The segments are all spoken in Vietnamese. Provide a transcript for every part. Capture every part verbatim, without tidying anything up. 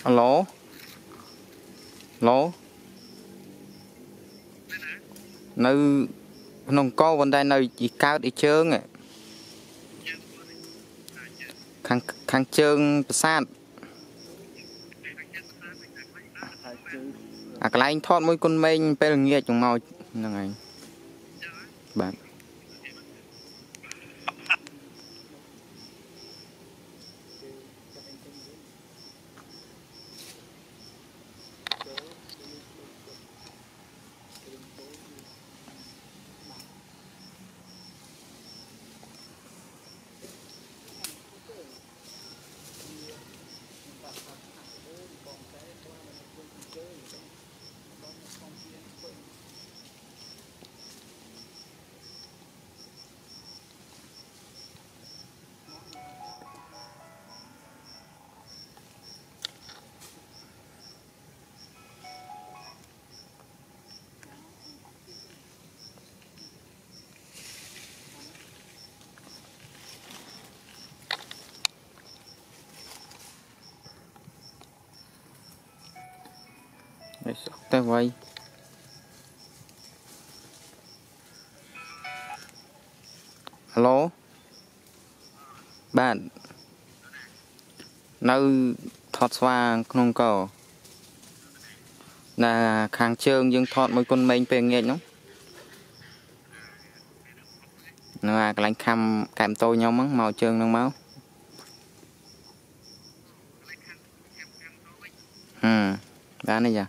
Alo. Alo. Nơi nông co vấn đề nơi chỉ cao đi chơi à. Khang khang chơi sát. À cái anh thoát môi con mình pe nghe trong màu là ngày. Bạn. Tay quay alo bạn nơi thoát xoa không cầu là kháng trương nhưng thoát mấy con mình về nghe nhá là cái lạnh khăm kèm tôi nhau mắng màu trương nâng máu ừ ra này giờ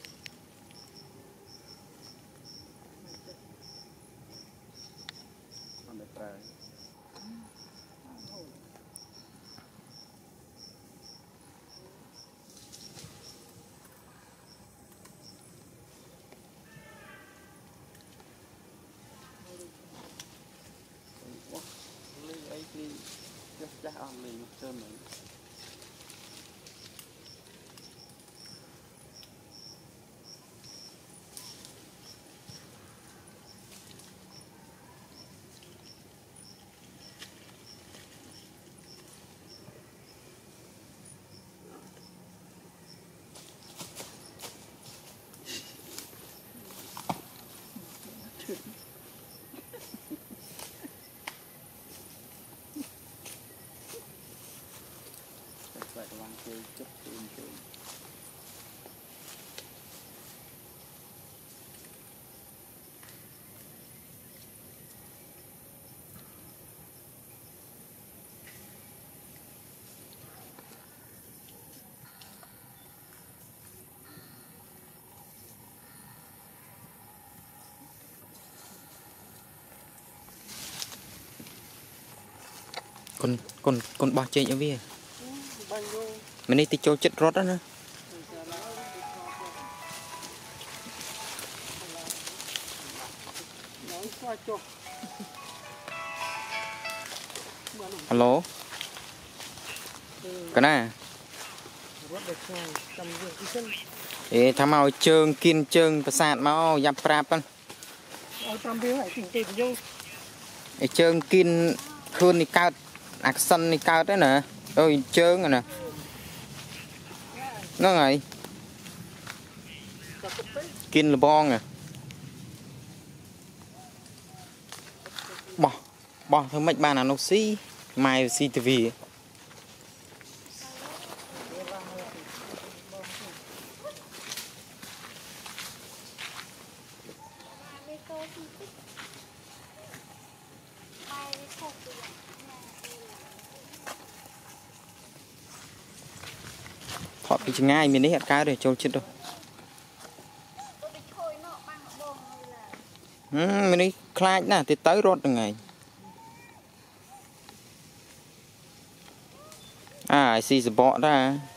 con con con bò chơi cho vi mình đi chơi chết rót đó nữa alo cái này ê tham ao trương kiên trương và sạt máu giáp prap ăn ê trương kiên khôn đi cao action đi cao thế nè ôi trương rồi nè nó này kiên là bon à bỏ bỏ thôi mạch bàn là nó xí mai xí tivi họ thì chừng ngay mình đi hẹn cá để cho chết đâu ừ, mình đi khai nè thì tới rót được ngày à I see the bot đó